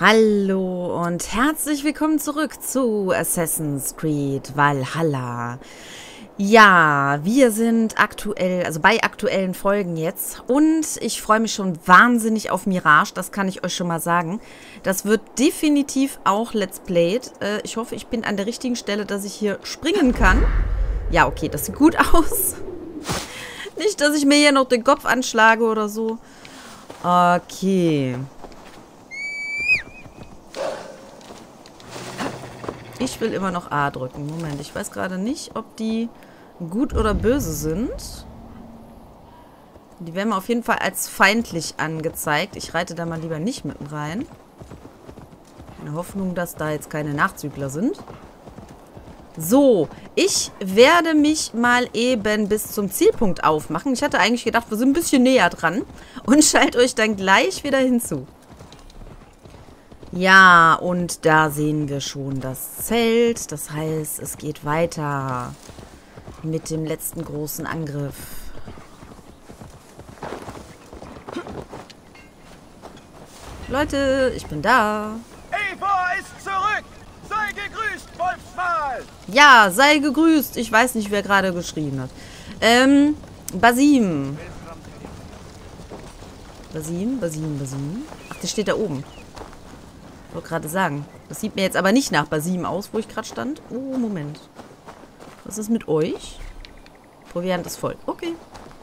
Hallo und herzlich willkommen zurück zu Assassin's Creed Valhalla. Ja, wir sind aktuell, also bei aktuellen Folgen jetzt und ich freue mich schon wahnsinnig auf Mirage, das kann ich euch schon mal sagen. Das wird definitiv auch Let's Played. Ich hoffe, ich bin an der richtigen Stelle, dass ich hier springen kann. Ja, okay, das sieht gut aus. Nicht, dass ich mir hier noch den Kopf anschlage oder so. Okay. Ich will immer noch A drücken. Moment, ich weiß gerade nicht, ob die gut oder böse sind. Die werden mir auf jeden Fall als feindlich angezeigt. Ich reite da mal lieber nicht mitten rein. In der Hoffnung, dass da jetzt keine Nachzügler sind. So, ich werde mich mal eben bis zum Zielpunkt aufmachen. Ich hatte eigentlich gedacht, wir sind ein bisschen näher dran. Und schalte euch dann gleich wieder hinzu. Ja, und da sehen wir schon das Zelt. Das heißt, es geht weiter mit dem letzten großen Angriff. Leute, ich bin da. Eivor ist zurück! Sei gegrüßt, Wolfsmal! Ja, sei gegrüßt. Ich weiß nicht, wer gerade geschrieben hat. Basim. Basim. Ach, der steht da oben. Ich wollte gerade sagen. Das sieht mir jetzt aber nicht nach Basim aus, wo ich gerade stand. Oh, Moment. Was ist mit euch? Proviant ist voll. Okay.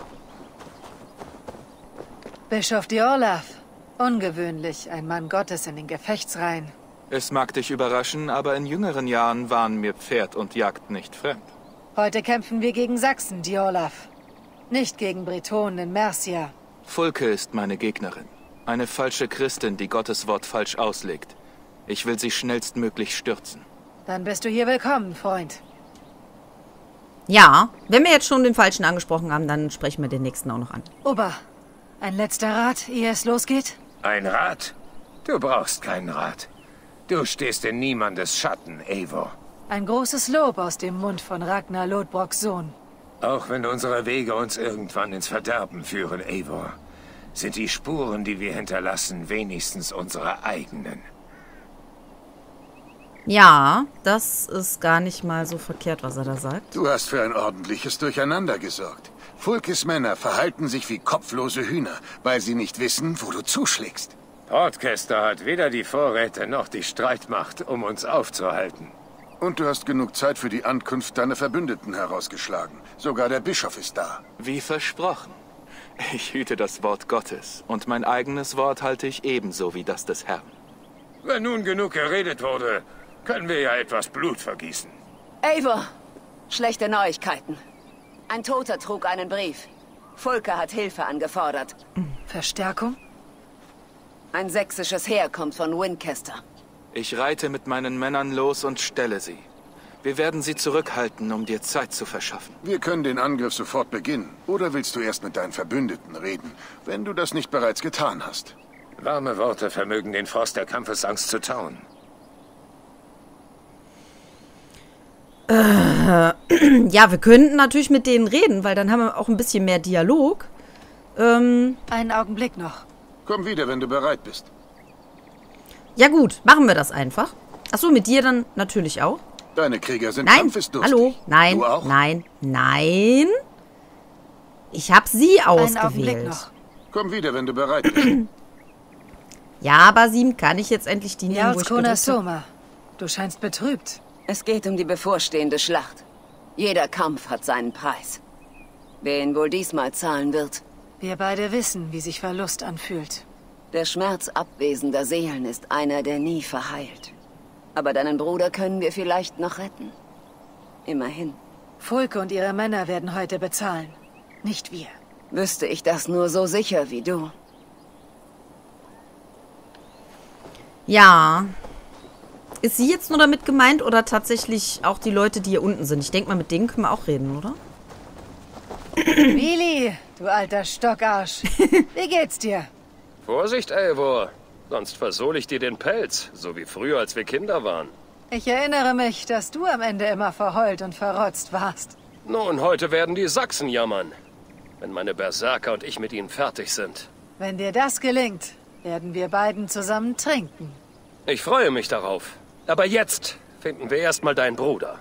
Bischof Diorlaf. Ungewöhnlich, ein Mann Gottes in den Gefechtsreihen. Es mag dich überraschen, aber in jüngeren Jahren waren mir Pferd und Jagd nicht fremd. Heute kämpfen wir gegen Sachsen, Diorlaf. Nicht gegen Bretonen in Mercia. Fulke ist meine Gegnerin. Eine falsche Christin, die Gottes Wort falsch auslegt. Ich will sie schnellstmöglich stürzen. Dann bist du hier willkommen, Freund. Ja, wenn wir jetzt schon den Falschen angesprochen haben, dann sprechen wir den nächsten auch noch an. Ober, ein letzter Rat, ehe es losgeht? Ein Rat? Du brauchst keinen Rat. Du stehst in niemandes Schatten, Eivor. Ein großes Lob aus dem Mund von Ragnar Lodbroks Sohn. Auch wenn unsere Wege uns irgendwann ins Verderben führen, Eivor, sind die Spuren, die wir hinterlassen, wenigstens unsere eigenen. Ja, das ist gar nicht mal so verkehrt, was er da sagt. Du hast für ein ordentliches Durcheinander gesorgt. Fulkes Männer verhalten sich wie kopflose Hühner, weil sie nicht wissen, wo du zuschlägst. Portcaster hat weder die Vorräte noch die Streitmacht, um uns aufzuhalten. Und du hast genug Zeit für die Ankunft deiner Verbündeten herausgeschlagen. Sogar der Bischof ist da. Wie versprochen. Ich hüte das Wort Gottes und mein eigenes Wort halte ich ebenso wie das des Herrn. Wenn nun genug geredet wurde, können wir ja etwas Blut vergießen. Eivor, schlechte Neuigkeiten. Ein Toter trug einen Brief. Fulke hat Hilfe angefordert. Verstärkung? Ein sächsisches Heer kommt von Winchester. Ich reite mit meinen Männern los und stelle sie. Wir werden sie zurückhalten, um dir Zeit zu verschaffen. Wir können den Angriff sofort beginnen. Oder willst du erst mit deinen Verbündeten reden, wenn du das nicht bereits getan hast? Warme Worte vermögen den Frost der Kampfesangst zu tauen. Ja, wir könnten natürlich mit denen reden, weil dann haben wir auch ein bisschen mehr Dialog. Einen Augenblick noch. Komm wieder, wenn du bereit bist. Ja gut, machen wir das einfach. Achso, mit dir dann natürlich auch. Deine Krieger sind Nein, kampfesdurstig. hallo, nein, Du auch? nein. Ich habe sie Einen Augenblick ausgewählt. noch. Komm wieder, wenn du bereit bist. Ja, Basim, kann ich jetzt endlich die nehmen, wo ich Jarlskona gedrückt habe? Soma. Du scheinst betrübt. Es geht um die bevorstehende Schlacht. Jeder Kampf hat seinen Preis. Wer ihn wohl diesmal zahlen wird? Wir beide wissen, wie sich Verlust anfühlt. Der Schmerz abwesender Seelen ist einer, der nie verheilt. Aber deinen Bruder können wir vielleicht noch retten. Immerhin. Fulke und ihre Männer werden heute bezahlen. Nicht wir. Wüsste ich das nur so sicher wie du. Ja. Ist sie jetzt nur damit gemeint oder tatsächlich auch die Leute, die hier unten sind? Ich denke mal, mit denen können wir auch reden, oder? Willi, du alter Stockarsch. Wie geht's dir? Vorsicht, Eivor. Sonst versohle ich dir den Pelz, so wie früher, als wir Kinder waren. Ich erinnere mich, dass du am Ende immer verheult und verrotzt warst. Nun, heute werden die Sachsen jammern, wenn meine Berserker und ich mit ihnen fertig sind. Wenn dir das gelingt, werden wir beiden zusammen trinken. Ich freue mich darauf. Aber jetzt finden wir erstmal deinen Bruder.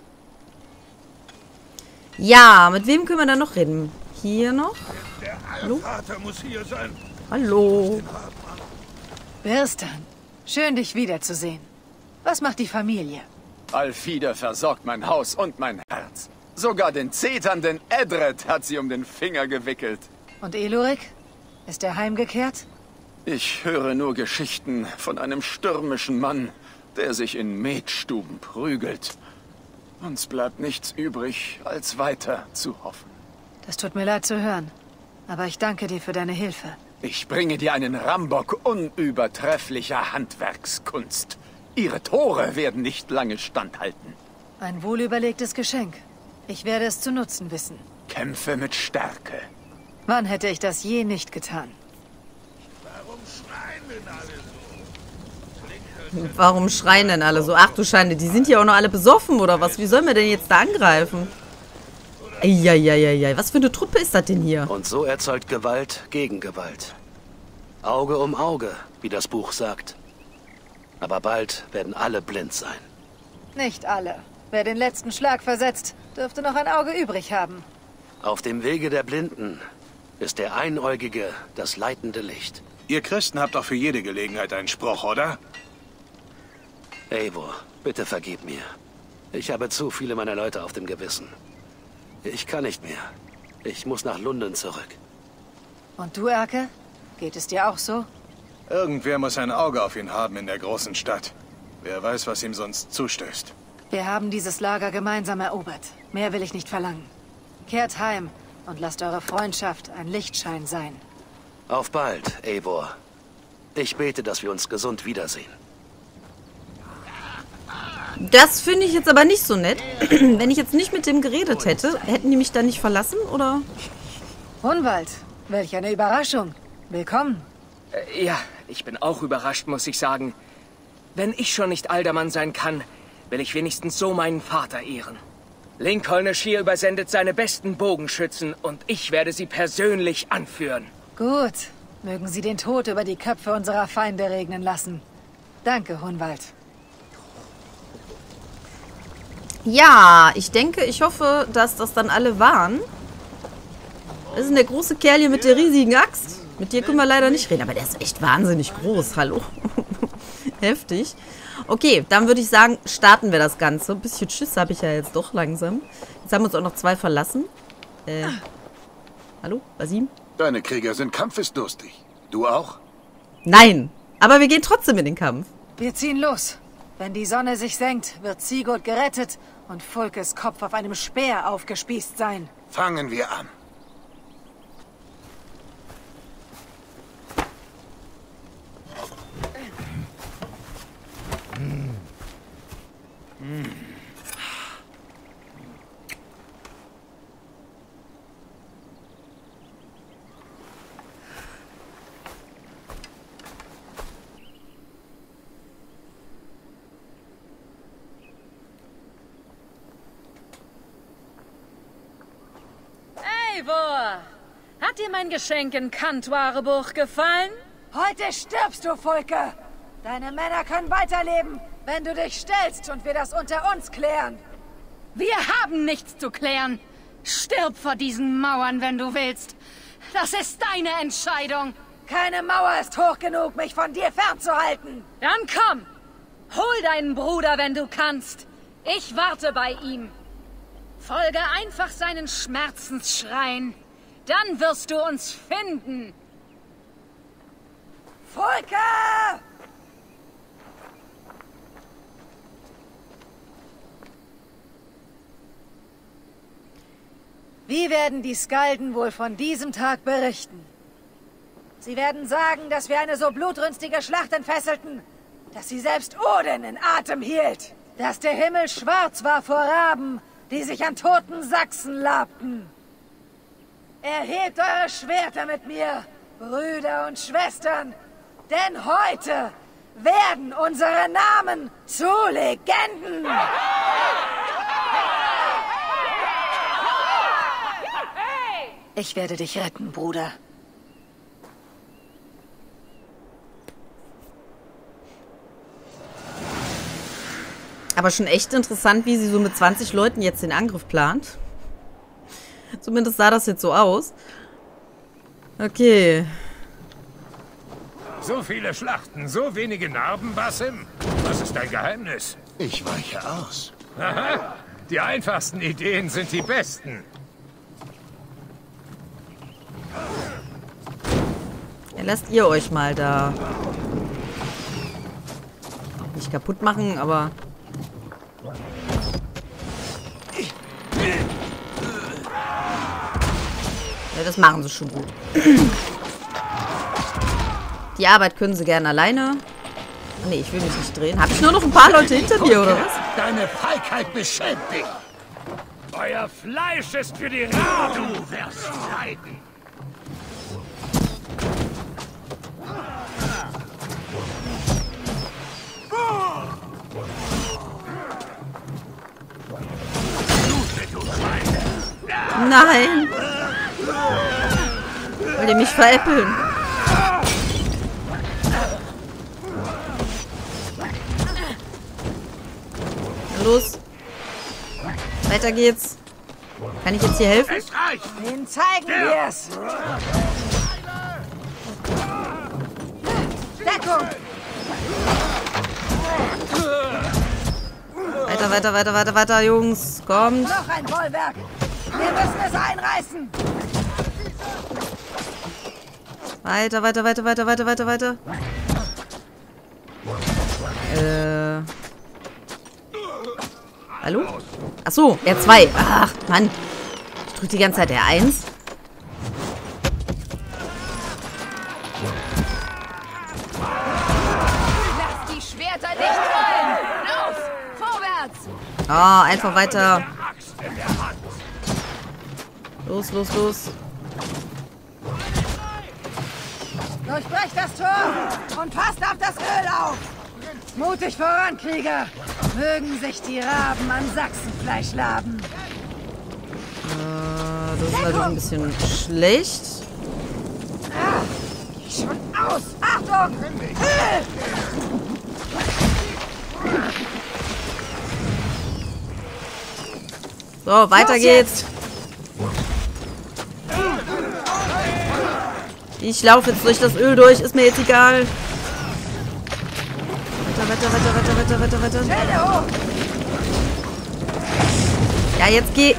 Ja, mit wem können wir da noch reden? Hier noch? Der Hallo? Vater muss hier sein. Hallo. Birstan, schön dich wiederzusehen. Was macht die Familie? Alfida versorgt mein Haus und mein Herz. Sogar den zeternden Edred hat sie um den Finger gewickelt. Und Elorik? Ist er heimgekehrt? Ich höre nur Geschichten von einem stürmischen Mann, der sich in Metstuben prügelt. Uns bleibt nichts übrig, als weiter zu hoffen. Das tut mir leid zu hören. Aber ich danke dir für deine Hilfe. Ich bringe dir einen Rambock unübertrefflicher Handwerkskunst. Ihre Tore werden nicht lange standhalten. Ein wohlüberlegtes Geschenk. Ich werde es zu nutzen wissen. Kämpfe mit Stärke. Wann hätte ich das je nicht getan? Warum schreien denn alle so? Ach du Schande, die sind hier auch noch alle besoffen, oder was? Wie sollen wir denn jetzt da angreifen? Eieieiei, was für eine Truppe ist das denn hier? Und so erzeugt Gewalt gegen Gewalt. Auge um Auge, wie das Buch sagt. Aber bald werden alle blind sein. Nicht alle. Wer den letzten Schlag versetzt, dürfte noch ein Auge übrig haben. Auf dem Wege der Blinden ist der Einäugige das leitende Licht. Ihr Christen habt doch für jede Gelegenheit einen Spruch, oder? Eivor, bitte vergib mir. Ich habe zu viele meiner Leute auf dem Gewissen. Ich kann nicht mehr. Ich muss nach London zurück. Und du, Erke? Geht es dir auch so? Irgendwer muss ein Auge auf ihn haben in der großen Stadt. Wer weiß, was ihm sonst zustößt. Wir haben dieses Lager gemeinsam erobert. Mehr will ich nicht verlangen. Kehrt heim und lasst eure Freundschaft ein Lichtschein sein. Auf bald, Eivor. Ich bete, dass wir uns gesund wiedersehen. Das finde ich jetzt aber nicht so nett. Wenn ich jetzt nicht mit dem geredet hätte, hätten die mich dann nicht verlassen, oder? Hunwald, welch eine Überraschung. Willkommen. Ja, ich bin auch überrascht, muss ich sagen. Wenn ich schon nicht Alderman sein kann, will ich wenigstens so meinen Vater ehren. Lincolnshire übersendet seine besten Bogenschützen und ich werde sie persönlich anführen. Gut. Mögen sie den Tod über die Köpfe unserer Feinde regnen lassen. Danke, Hunwald. Ja, ich hoffe, dass das dann alle waren. Das ist denn der große Kerl hier mit der riesigen Axt. Mit dir können wir leider nicht reden, aber der ist echt wahnsinnig groß. Hallo. Heftig. Okay, dann würde ich sagen, starten wir das Ganze. Ein bisschen Schiss habe ich ja jetzt doch langsam. Jetzt haben uns auch noch 2 verlassen. Hallo, Basim? Deine Krieger sind kampfesdurstig. Du auch? Nein, aber wir gehen trotzdem in den Kampf. Wir ziehen los. Wenn die Sonne sich senkt, wird Sigurd gerettet und Fulkes Kopf auf einem Speer aufgespießt sein. Fangen wir an. Eivor, hat dir mein Geschenk in Kantwarebuch gefallen? Heute stirbst du, Fulke! Deine Männer können weiterleben, wenn du dich stellst und wir das unter uns klären. Wir haben nichts zu klären. Stirb vor diesen Mauern, wenn du willst. Das ist deine Entscheidung. Keine Mauer ist hoch genug, mich von dir fernzuhalten. Dann komm! Hol deinen Bruder, wenn du kannst. Ich warte bei ihm. Folge einfach seinen Schmerzensschreien. Dann wirst du uns finden. Fulke! Wie werden die Skalden wohl von diesem Tag berichten? Sie werden sagen, dass wir eine so blutrünstige Schlacht entfesselten, dass sie selbst Odin in Atem hielt. Dass der Himmel schwarz war vor Raben, die sich an toten Sachsen labten. Erhebt eure Schwerter mit mir, Brüder und Schwestern, denn heute werden unsere Namen zu Legenden. Ich werde dich retten, Bruder. Aber schon echt interessant, wie sie so mit 20 Leuten jetzt den Angriff plant. Zumindest sah das jetzt so aus. Okay. So viele Schlachten, so wenige Narben, Basim. Was ist dein Geheimnis? Ich weiche aus. Aha. Die einfachsten Ideen sind die besten. Ja, lasst ihr euch mal da nicht kaputt machen, aber... Ja, das machen sie schon gut. Die Arbeit können sie gerne alleine. Nee, ich will mich nicht drehen. Habe ich nur noch ein paar Leute hinter mir, oder was? Deine Feigheit beschämt dich. Euer Fleisch ist für die Raben. Du wirst leiden. Nein! Wollt ihr mich veräppeln? Los! Weiter geht's. Kann ich jetzt hier helfen? Es reicht! Den zeigen wir's! Deckung! Weiter, weiter, weiter, weiter, weiter, Jungs. Kommt. Noch ein Bollwerk! Wir müssen es einreißen! Weiter, weiter, weiter, weiter, weiter, weiter, weiter. Hallo? Ach so, R2. Ach, Mann. Ich drücke die ganze Zeit R1. Lass die Schwerter nicht fallen! Los! Vorwärts! Ah, einfach weiter. Los, los, los. Durchbrecht das Tor und passt auf das Öl auf! Mutig voran, Krieger! Mögen sich die Raben an Sachsenfleisch laben. Das ist natürlich ein bisschen schlecht. Geh schon aus! Achtung! So, weiter geht's. Ich laufe jetzt durch das Öl durch, ist mir jetzt egal. Weiter, weiter, weiter, weiter, weiter, weiter. Ja, jetzt geh.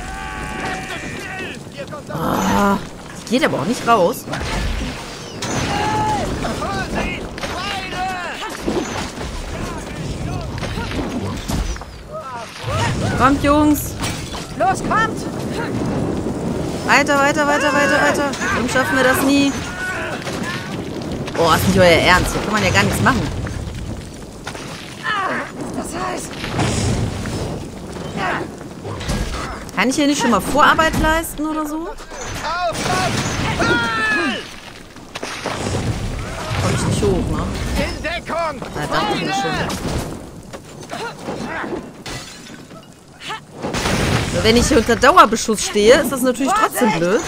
Oh, die geht aber auch nicht raus. Kommt, Jungs. Los, kommt! Weiter, weiter, weiter, weiter, weiter. Warum schaffen wir das nie? Oh, ist nicht euer Ernst. Hier kann man ja gar nichts machen. Das heißt... Kann ich hier nicht schon mal Vorarbeit leisten oder so? Komm ich nicht hoch, ne? In Deckung! Na, dachte ich mir schon. Nur wenn ich hier unter Dauerbeschuss stehe, ist das natürlich trotzdem blöd.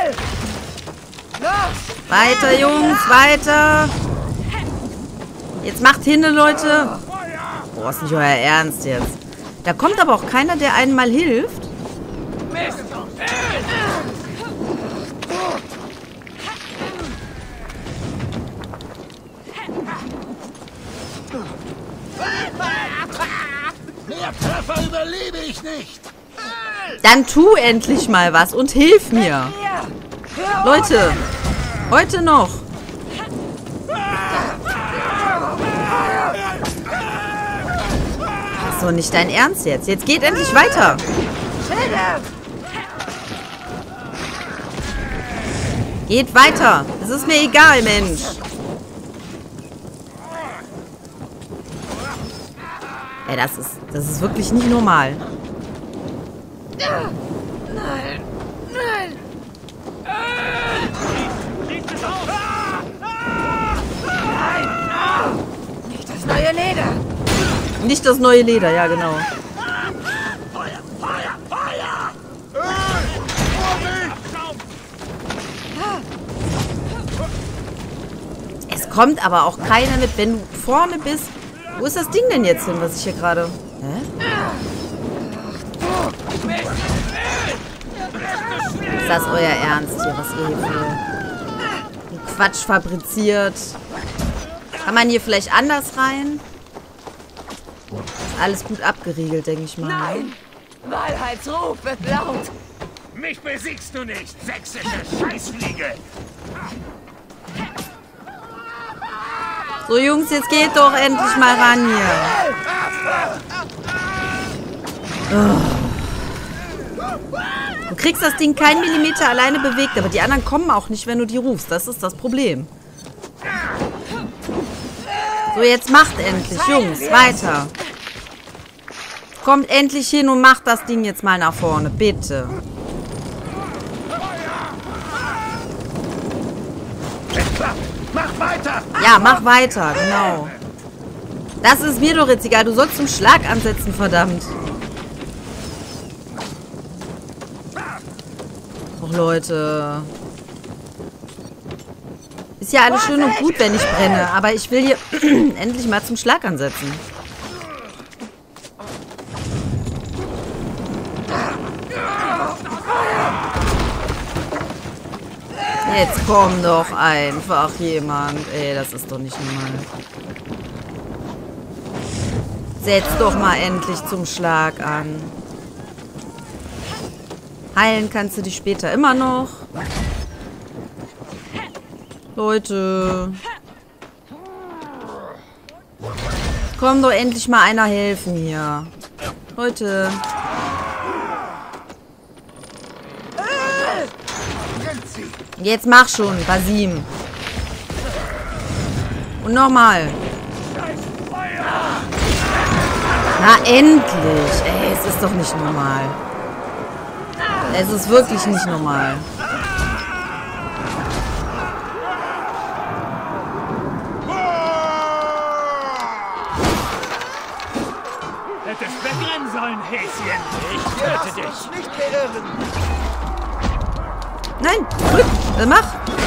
Weiter, Jungs, weiter. Jetzt macht hin, Leute. Boah, ist nicht euer Ernst jetzt. Da kommt aber auch keiner, der einen mal hilft. Mehr Treffer überlebe ich nicht. Dann tu endlich mal was und hilf mir. Leute, heute noch. Das ist doch nicht dein Ernst jetzt. Jetzt geht endlich weiter. Geht weiter. Es ist mir egal, Mensch. Ey, das ist wirklich nicht normal. Nein! Nein! Nein! Nicht das neue Leder! Nicht das neue Leder, ja genau. Feuer! Feuer! Feuer! Es kommt aber auch keiner mit, wenn du vorne bist. Wo ist das Ding denn jetzt hin, was ich hier gerade... Hä? Ist das euer Ernst hier, was ihr hier für Quatsch fabriziert? Kann man hier vielleicht anders rein? Alles gut abgeriegelt, denke ich mal. Nein! Wahrheitsruf wird laut! Mich besiegst du nicht, sächsische Scheißfliege! So, Jungs, jetzt geht doch endlich mal ran hier. Oh. Du kriegst das Ding keinen Millimeter alleine bewegt, aber die anderen kommen auch nicht, wenn du die rufst. Das ist das Problem. So, jetzt macht endlich, Jungs, weiter. Kommt endlich hin und macht das Ding jetzt mal nach vorne, bitte. Mach weiter! Ja, mach weiter, genau. Das ist mir doch jetzt egal. Du sollst zum Schlag ansetzen, verdammt. Och, Leute. Ist ja alles schön und gut, wenn ich brenne. Aber ich will hier endlich mal zum Schlag ansetzen. Jetzt komm doch einfach jemand. Ey, das ist doch nicht normal. Setz doch mal endlich zum Schlag an. Heilen kannst du dich später immer noch. Leute. Komm doch endlich mal einer helfen hier. Leute. Jetzt mach schon, Basim. Und nochmal. Na, endlich. Ey, es ist doch nicht normal. Es ist wirklich nicht normal. Hättest wegrennen sollen, Häschen. Ich töte dich. Nicht verirren. Nein, zurück. Mach.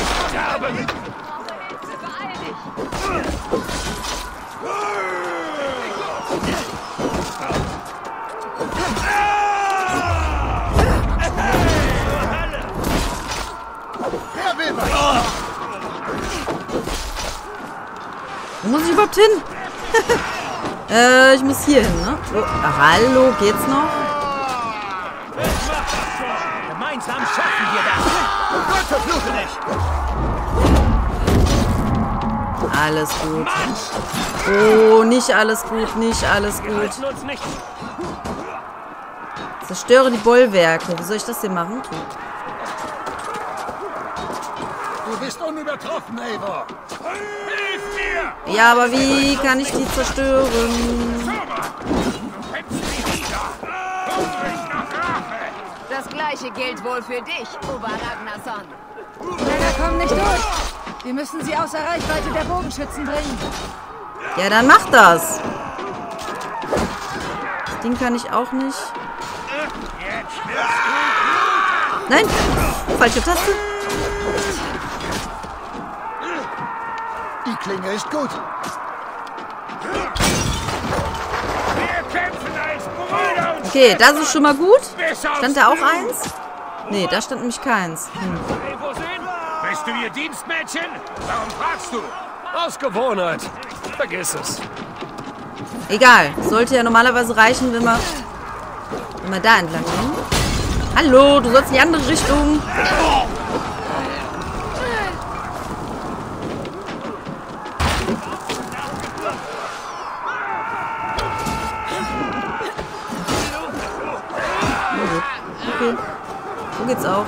Wo muss ich überhaupt hin? Ich muss hier hin, ne? Oh, hallo, geht's noch? Gemeinsam schaffen wir das. Gott verfluche dich. Alles gut. Oh, nicht alles gut, nicht alles gut. Zerstöre die Bollwerke. Wie soll ich das hier machen? Du bist unübertroffen, Eivor. Hilf mir! Ja, aber wie kann ich die zerstören? Das gleiche gilt wohl für dich, Ober Ragnarsson. Männer kommen nicht durch. Wir müssen sie außer Reichweite der Bogenschützen bringen. Ja, dann mach das. Das Ding kann ich auch nicht. Nein, falsche Taste. Die Klinge ist gut. Okay, das ist schon mal gut. Stand da auch eins? Nee, da stand nämlich keins. Bist du ihr Dienstmädchen? Warum fragst du? Aus Gewohnheit. Vergiss es. Egal. Sollte ja normalerweise reichen, wenn wir da entlang gehen. Hallo, du sollst in die andere Richtung. Okay. So geht's auch.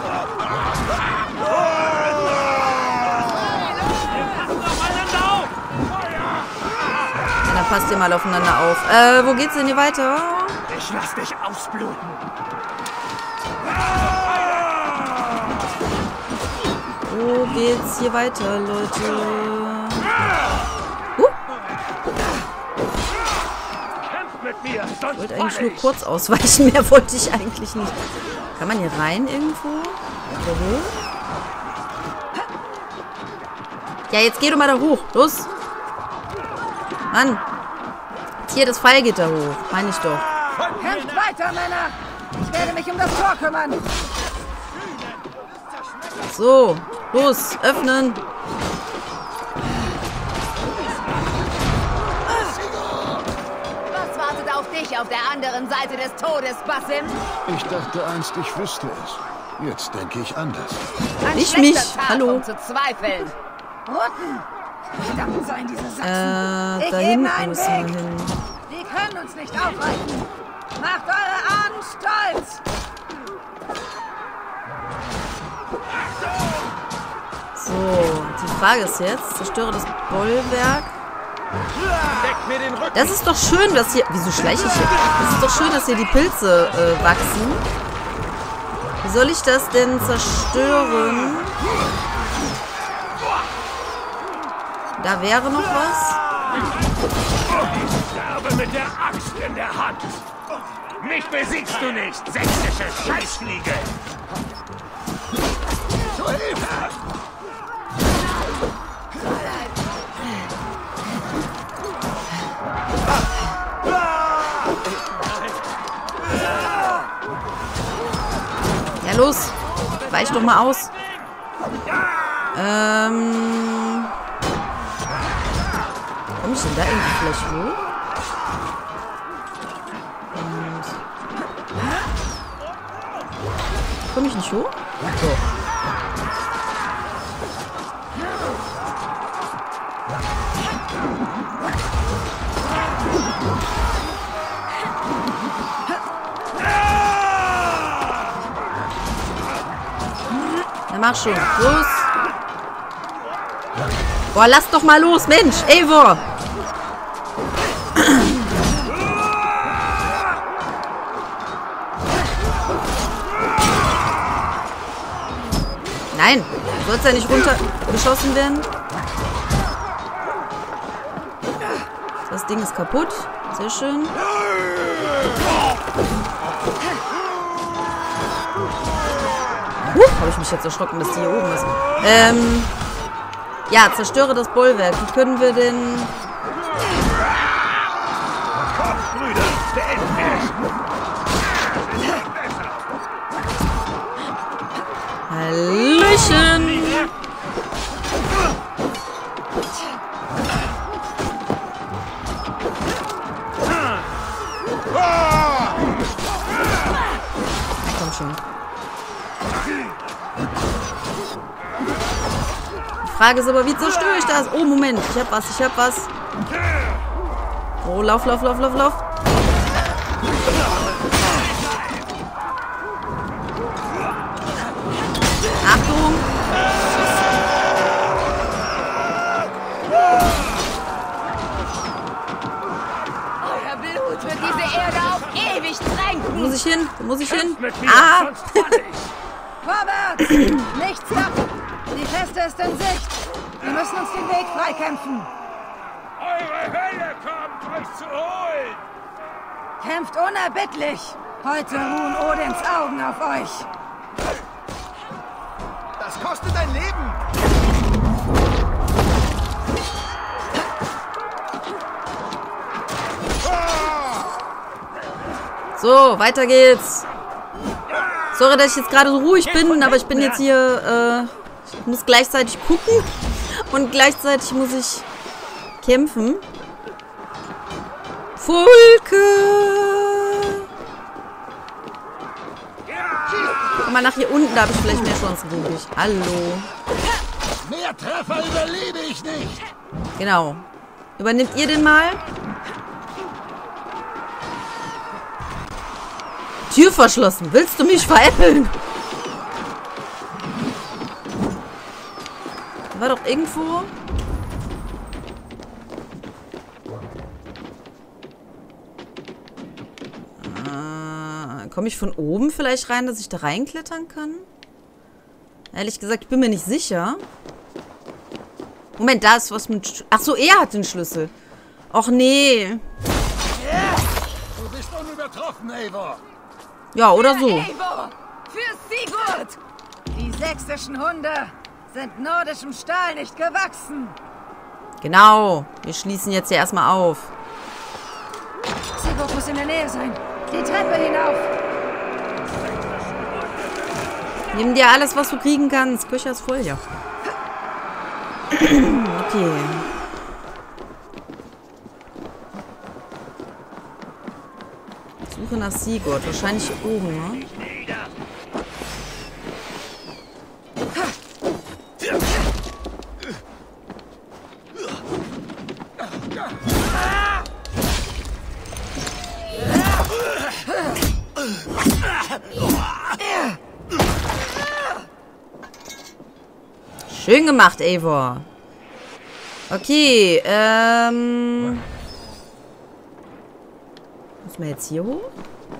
Ja, dann passt ihr mal aufeinander auf. Wo geht's denn hier weiter? Ich lass dich ausbluten. Wo geht's hier weiter, Leute? Ich wollte eigentlich nur kurz ausweichen. Mehr wollte ich eigentlich nicht. Kann man hier rein irgendwo? Oder ja, jetzt geh doch mal da hoch. Los. Mann. Hier, das Pfeilgitter hoch. Meine ich doch. Kämpft weiter, Männer! Ich werde mich um das Tor kümmern. So, los, öffnen. Was wartet auf dich auf der anderen Seite des Todes, Basim? Ich dachte einst, ich wüsste es. Jetzt denke ich anders. Ein Ich mich. schlechter Hallo. Tag, um zu zweifeln. Rutten! Verdammt seien diese Sachsen! Da Ich hinten ebne einen müssen wir Weg! hin. Die können uns nicht aufhalten! Macht eure Ahnen stolz! So, die Frage ist jetzt, zerstöre das Bollwerk. Das ist doch schön, dass hier... Wieso schleiche ich hier? Das ist doch schön, dass hier die Pilze wachsen. Wie soll ich das denn zerstören? Da wäre noch was. Sterbe mit der Axt in der Hand. Mich besiegst du nicht, sächsische Scheißfliege. Zur Hilfe! Ja, los. Weich doch mal aus. Komm ich denn da irgendwie vielleicht hoch? Komme ich nicht hoch? So. Ja, mach schon. Los. Boah, lass doch mal los, Mensch. Eivor. Nein, soll es ja nicht runtergeschossen werden. Das Ding ist kaputt. Sehr schön. Habe ich mich jetzt erschrocken, dass die hier oben ist. Ja, zerstöre das Bollwerk. Wie können wir denn... Hallöchen! Komm schon. Die Frage ist aber, wie zerstöre ich das? Oh, Moment. Ich hab was. Oh, lauf. Achtung! Euer Blut wird diese Erde auf ewig tränken. Wo muss ich hin? Ah! Vorwärts! Nichts machen! Die Feste ist in Sicht! Wir müssen uns den Weg freikämpfen! Eure Hölle kommt, euch zu holen! Kämpft unerbittlich! Heute ruhen Odins Augen auf euch! Das kostet ein Leben! So, weiter geht's. Sorry, dass ich jetzt gerade so ruhig bin, aber ich bin jetzt hier, ich muss gleichzeitig gucken und gleichzeitig muss ich kämpfen. Fulke! Komm mal nach hier unten, da habe ich vielleicht mehr Chancen gegen dich. Hallo. Mehr Treffer überlebe ich nicht. Genau. Übernimmt ihr den mal? Tür verschlossen. Willst du mich veräppeln? War doch irgendwo... Komme ich von oben vielleicht rein, dass ich da reinklettern kann? Ehrlich gesagt, ich bin mir nicht sicher. Moment, da ist was mit... Ach so, er hat den Schlüssel. Och nee. Du bist unübertroffen, Eivor. Ja, oder so. Eivor! Für Sigurd! Die sächsischen Hunde sind nordischem Stahl nicht gewachsen. Genau. Wir schließen jetzt hier erstmal auf. Sigurd muss in der Nähe sein. Die Treppe hinauf. Nimm dir alles, was du kriegen kannst. Küche ist voll, ja. Okay. Suche nach Sigurd. Wahrscheinlich oben, ne? Schön gemacht, Eivor. Okay, müssen wir jetzt hier hoch?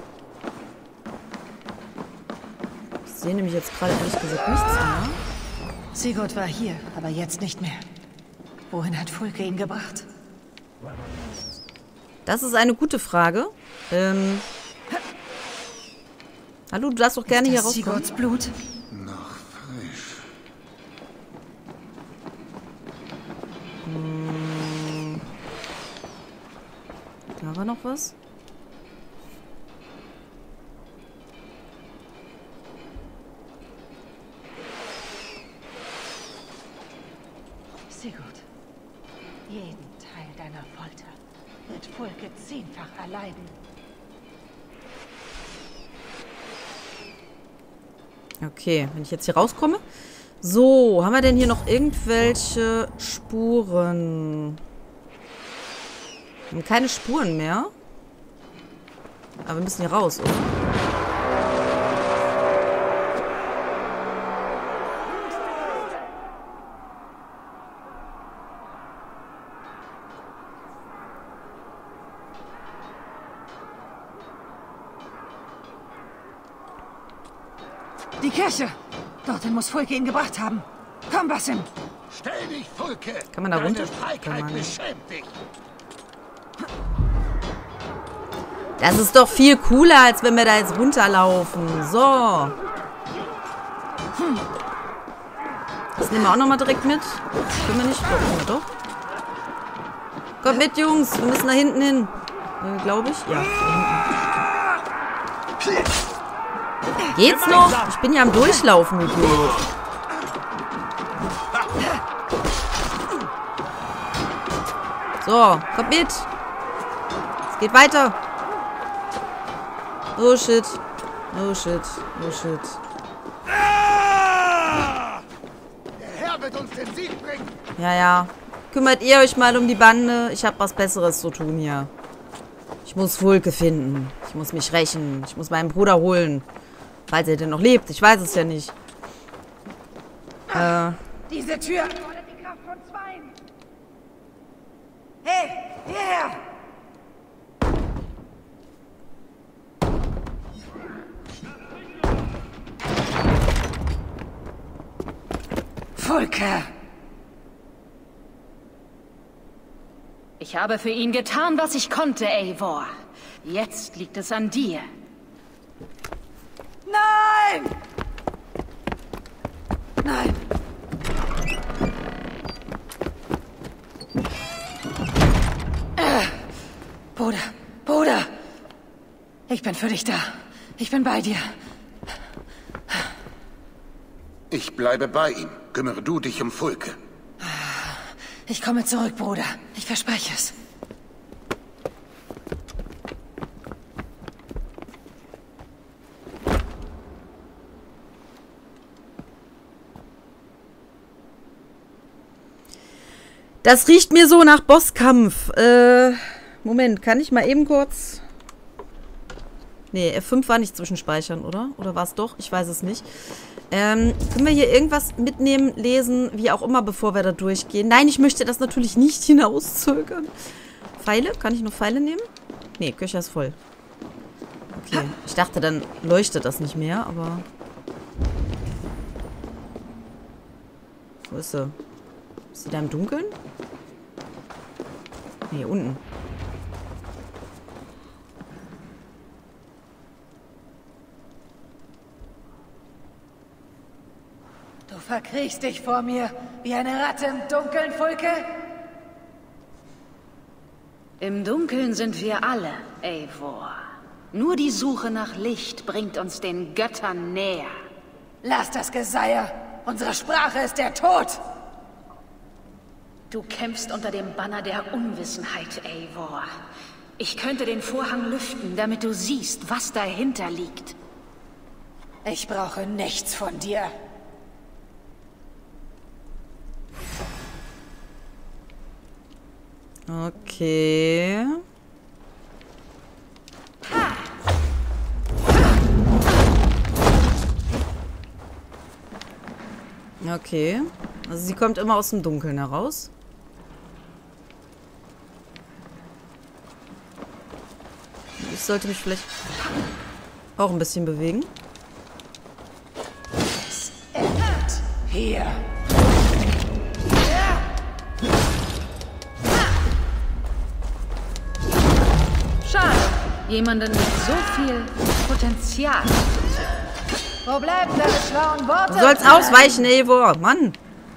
Ich sehe nämlich jetzt gerade ehrlich gesagt nichts mehr. Sigurd war hier, aber jetzt nicht mehr. Wohin hat Fulke ihn gebracht? Das ist eine gute Frage. Hallo, du darfst doch gerne hier rauskommen. Sigurds Blut? Noch frisch. Da war noch was. Sigurd, jeden Teil deiner Folter wird Fulke 10-fach erleiden. Okay, wenn ich jetzt hier rauskomme. So, haben wir denn hier noch irgendwelche Spuren? Wir haben keine Spuren mehr. Aber wir müssen hier raus, oder? Die Kirche! Dorthin muss Fulke ihn gebracht haben. Komm, Basim! Stell dich, Fulke! Kann man da runter? Deine Feigheit beschämt dich. Das ist doch viel cooler, als wenn wir da jetzt runterlaufen. So. Das nehmen wir auch nochmal direkt mit. Können wir nicht? Doch, doch. Kommt mit, Jungs. Wir müssen da hinten hin. Glaube ich. Ja, da hinten. Geht's noch? Ich bin ja am Durchlaufen, Idiot. So, kommt mit. Es geht weiter. Oh shit. Oh shit. Oh shit. Der Herr wird uns den Sieg bringen. Ja, ja. Kümmert ihr euch mal um die Bande? Ich habe was Besseres zu tun hier. Ich muss Fulke finden. Ich muss mich rächen. Ich muss meinen Bruder holen. Falls er denn noch lebt. Ich weiß es ja nicht. Diese Tür fordert die Kraft von Zweien. Hey, hierher! Fulke! Ich habe für ihn getan, was ich konnte, Eivor. Jetzt liegt es an dir. Nein! Nein! Bruder, Bruder! Ich bin für dich da. Ich bin bei dir. Ich bleibe bei ihm. Kümmere du dich um Fulke. Ich komme zurück, Bruder. Ich verspreche es. Das riecht mir so nach Bosskampf. Moment, kann ich mal eben kurz... Nee, F5 war nicht zwischenspeichern, oder? Oder war es doch? Ich weiß es nicht. Können wir hier irgendwas mitnehmen, lesen, wie auch immer, bevor wir da durchgehen? Nein, ich möchte das natürlich nicht hinauszögern. Pfeile? Kann ich noch Pfeile nehmen? Nee, Köcher ist voll. Okay, ich dachte, dann leuchtet das nicht mehr, aber... Wo ist sie? Ist sie da im Dunkeln? Nee, unten. Du verkriechst dich vor mir wie eine Ratte im Dunkeln, Fulke? Im Dunkeln sind wir alle, Eivor. Nur die Suche nach Licht bringt uns den Göttern näher. Lass das Geseier. Unsere Sprache ist der Tod. Du kämpfst unter dem Banner der Unwissenheit, Eivor. Ich könnte den Vorhang lüften, damit du siehst, was dahinter liegt. Ich brauche nichts von dir. Okay. Okay. Also sie kommt immer aus dem Dunkeln heraus. Ich sollte mich vielleicht auch ein bisschen bewegen. Es endet hier. Schade. Jemanden mit so viel Potenzial. Wo bleiben deine schlauen Worte? Du sollst ausweichen, Eivor. Mann.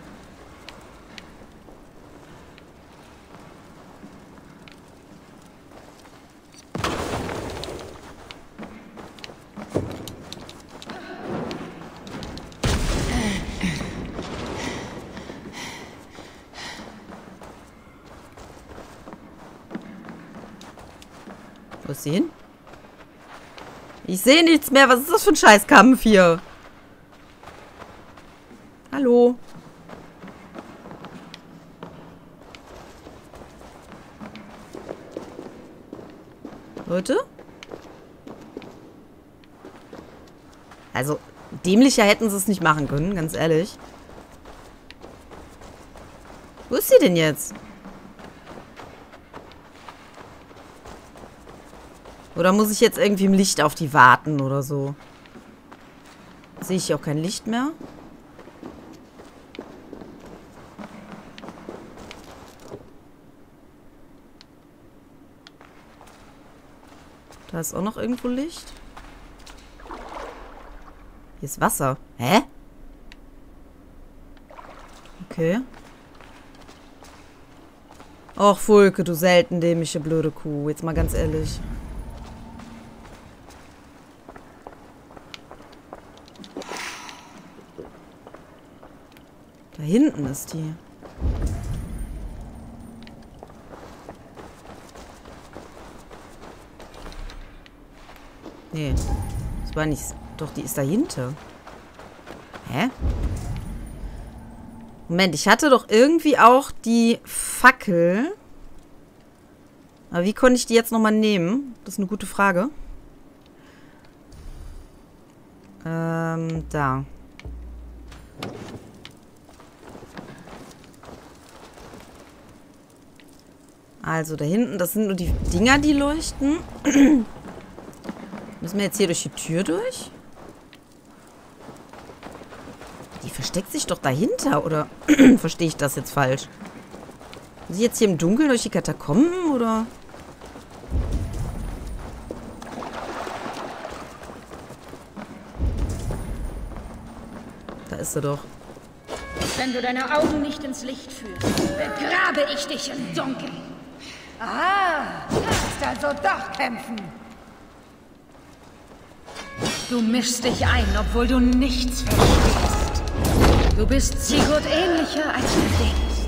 Wo ist sie hin? Ich sehe nichts mehr. Was ist das für ein Scheißkampf hier? Hallo? Leute? Also, dämlicher hätten sie es nicht machen können, ganz ehrlich. Wo ist sie denn jetzt? Oder muss ich jetzt irgendwie im Licht auf die warten oder so? Sehe ich auch kein Licht mehr? Da ist auch noch irgendwo Licht. Hier ist Wasser. Hä? Okay. Och, Fulke, du selten dämliche blöde Kuh. Jetzt mal ganz ehrlich. Da hinten ist die. Nee. Das war nicht... Doch, die ist dahinter. Hä? Moment, ich hatte doch irgendwie auch die Fackel. Aber wie konnte ich die jetzt nochmal nehmen? Das ist eine gute Frage. Da. Also da hinten, das sind nur die Dinger, die leuchten. Müssen wir jetzt hier durch die Tür durch? Die versteckt sich doch dahinter, oder verstehe ich das jetzt falsch? Muss ich jetzt hier im Dunkeln durch die Katakomben, oder? Da ist sie doch. Wenn du deine Augen nicht ins Licht führst, begrabe ich dich im Dunkeln. Ah, du kannst also doch kämpfen. Du mischst dich ein, obwohl du nichts verstehst. Du bist Sigurd ähnlicher, als du denkst.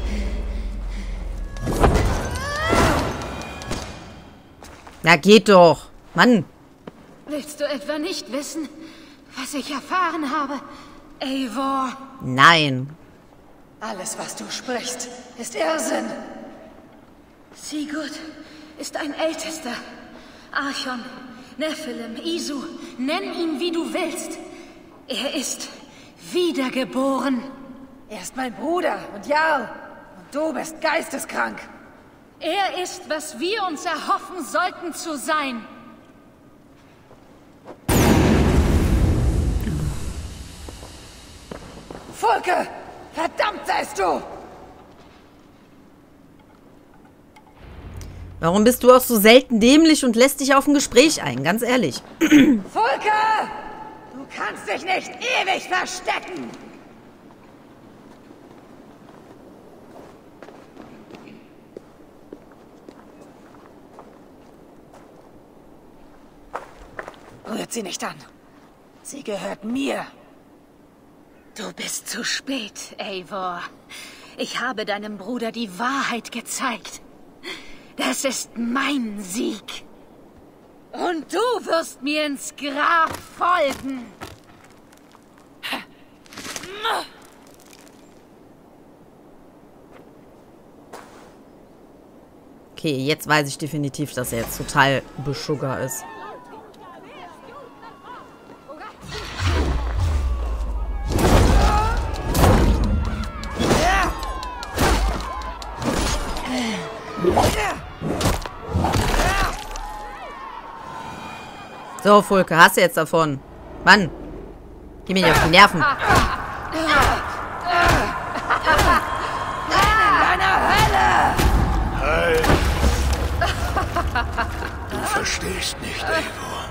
Na, geht doch. Mann. Willst du etwa nicht wissen, was ich erfahren habe, Eivor? Nein. Alles, was du sprichst, ist Irrsinn. Sigurd ist ein Ältester. Archon, Nephilim, Isu, nenn ihn wie du willst. Er ist wiedergeboren. Er ist mein Bruder und Jarl. Und du bist geisteskrank. Er ist, was wir uns erhoffen sollten zu sein. Fulke! Verdammt seist du! Warum bist du auch so selten dämlich und lässt dich auf ein Gespräch ein? Ganz ehrlich. Fulke! Du kannst dich nicht ewig verstecken! Fasst sie nicht an. Sie gehört mir. Du bist zu spät, Eivor. Ich habe deinem Bruder die Wahrheit gezeigt. Das ist mein Sieg. Und du wirst mir ins Grab folgen. Okay, jetzt weiß ich definitiv, dass er jetzt total beschugger ist. So, Fulke, hast du jetzt davon? Mann, geh mir nicht auf die Nerven. Halt! Du verstehst nicht, Eivor.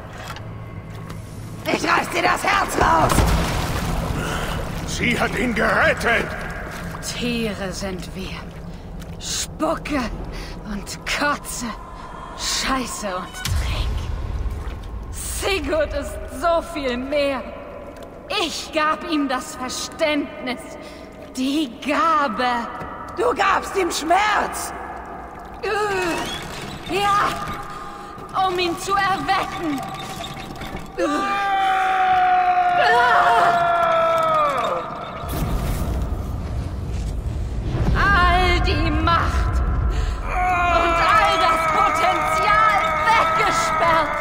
Ich reiß dir das Herz raus! Sie hat ihn gerettet! Tiere sind wir. Spucke und Kotze. Scheiße und Dreck. Sigurd ist so viel mehr. Ich gab ihm das Verständnis. Die Gabe. Du gabst ihm Schmerz! Ja, um ihn zu erwecken. All die Macht und all das Potenzial weggesperrt.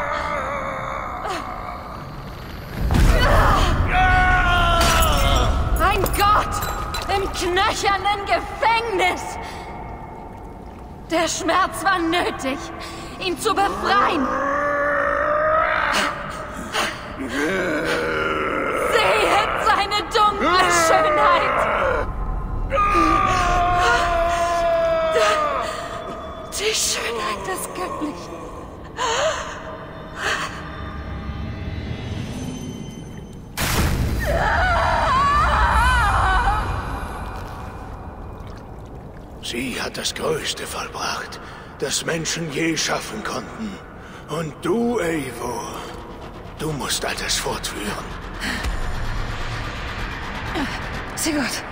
Ein Gott im knöchernen Gefängnis. Der Schmerz war nötig, ihn zu befreien. Sehet seine dunkle Schönheit. Die Schönheit des Göttlichen. Sie hat das Größte vollbracht, das Menschen je schaffen konnten. Und du, Eivor, du musst all das fortführen. Sigurd!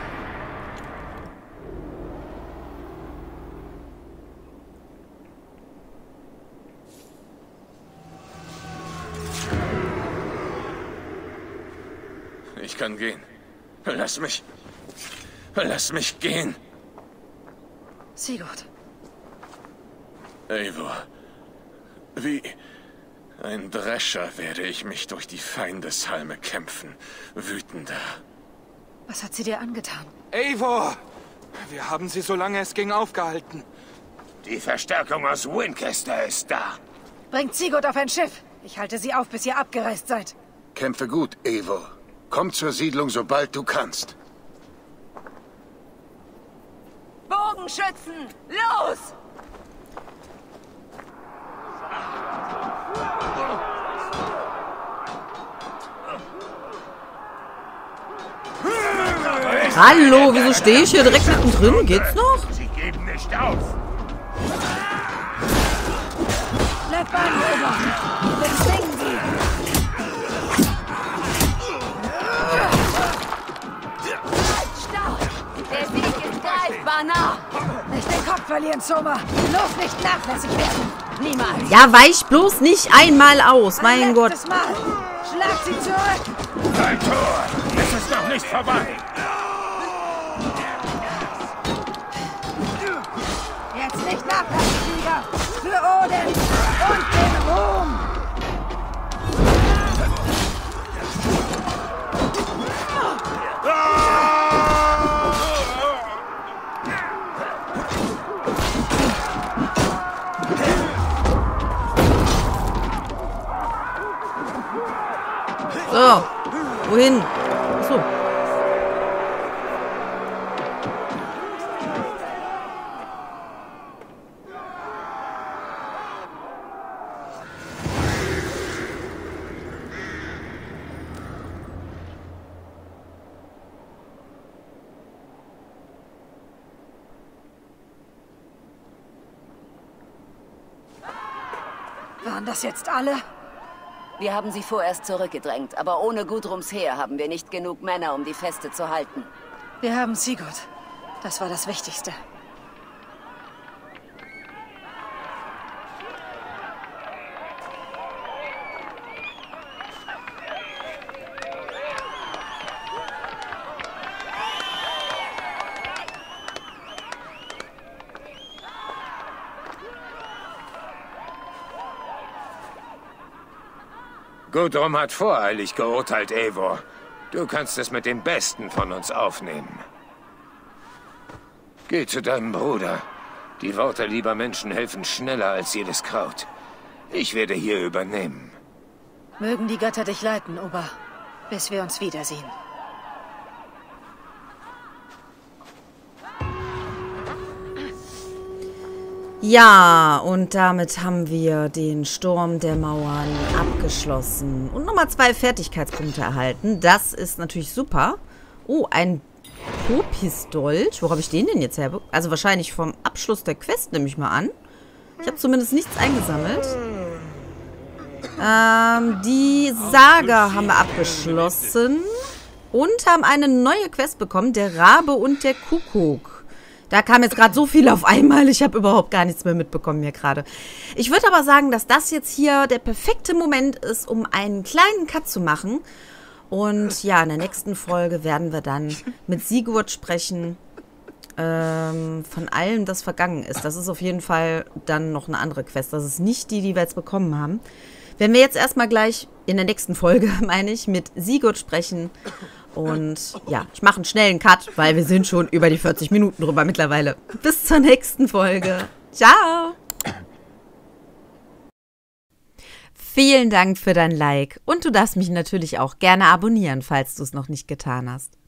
Ich kann gehen. Lass mich. Lass mich gehen. Sigurd. Eivor. Wie ein Drescher werde ich mich durch die Feindeshalme kämpfen. Wütender. Was hat sie dir angetan? Eivor! Wir haben sie, solange es ging, aufgehalten. Die Verstärkung aus Winchester ist da. Bringt Sigurd auf ein Schiff. Ich halte sie auf, bis ihr abgereist seid. Kämpfe gut, Eivor. Komm zur Siedlung, sobald du kannst. Bogenschützen, los! Hallo, wieso stehe ich hier direkt mittendrin? Geht's noch? Sie geben nicht auf. Bleibt bei mir beobachten. Bezwingen sie. Der Sieg ist greifbar nah. Nicht den Kopf verlieren, Soma. Bloß nicht nachlässig werden. Niemals. Ja, weich bloß nicht einmal aus, mein Gott. Letztes Mal. Schlag sie zurück. Dein Tor. Es ist noch nicht vorbei. Jetzt nicht nachlassen, Krieger. Für Odin und den Ruhm. So, wohin? Achso. Waren das jetzt alle? Wir haben sie vorerst zurückgedrängt, aber ohne Gudrums Heer haben wir nicht genug Männer, um die Feste zu halten. Wir haben Sigurd. Das war das Wichtigste. Gudrum hat voreilig geurteilt, Eivor. Du kannst es mit den Besten von uns aufnehmen. Geh zu deinem Bruder. Die Worte lieber Menschen helfen schneller als jedes Kraut. Ich werde hier übernehmen. Mögen die Götter dich leiten, Ober, bis wir uns wiedersehen. Ja, und damit haben wir den Sturm der Mauern abgeschlossen. Und nochmal 2 Fertigkeitspunkte erhalten. Das ist natürlich super. Oh, ein Popistolt. Wo habe ich den denn jetzt her? Also wahrscheinlich vom Abschluss der Quest, nehme ich mal an. Ich habe zumindest nichts eingesammelt. Die Saga haben wir abgeschlossen. Und haben eine neue Quest bekommen. Der Rabe und der Kuckuck. Da kam jetzt gerade so viel auf einmal. Ich habe überhaupt gar nichts mehr mitbekommen hier gerade. Ich würde aber sagen, dass das jetzt hier der perfekte Moment ist, um einen kleinen Cut zu machen. Und ja, in der nächsten Folge werden wir dann mit Sigurd sprechen. Von allem, das vergangen ist. Das ist auf jeden Fall dann noch eine andere Quest. Das ist nicht die, die wir jetzt bekommen haben. Werden wir jetzt erstmal gleich in der nächsten Folge, meine ich, mit Sigurd sprechen. Und ja, ich mache einen schnellen Cut, weil wir sind schon über die 40 Minuten drüber mittlerweile. Bis zur nächsten Folge. Ciao! Vielen Dank für dein Like und du darfst mich natürlich auch gerne abonnieren, falls du es noch nicht getan hast.